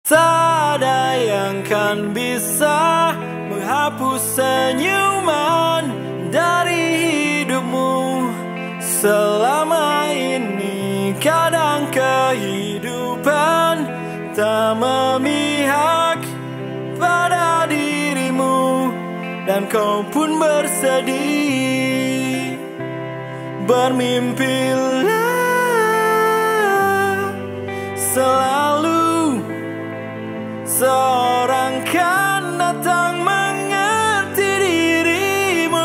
Tak ada yang kan bisa menghapus senyuman dari hidupmu selama ini. Kadang kehidupan tak memihak pada dirimu, dan kau pun bersedih. Bermimpilah selalu seorang kan datang mengerti dirimu.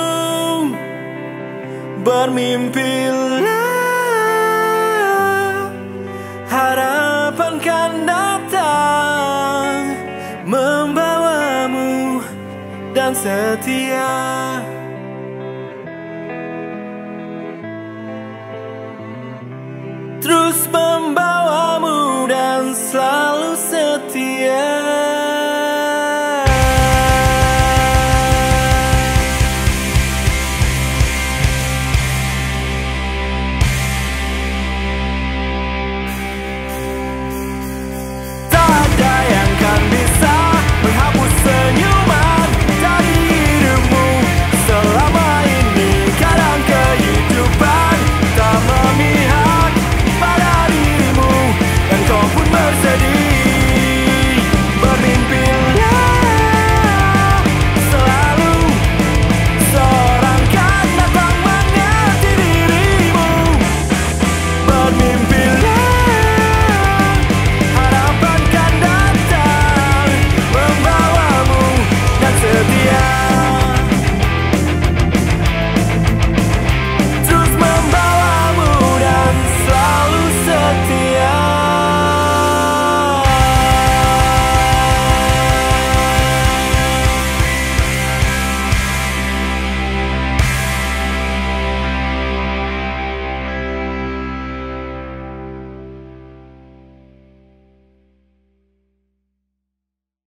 Bermimpilah harapan kan datang membawamu dan setia. Terus membawamu dan selalu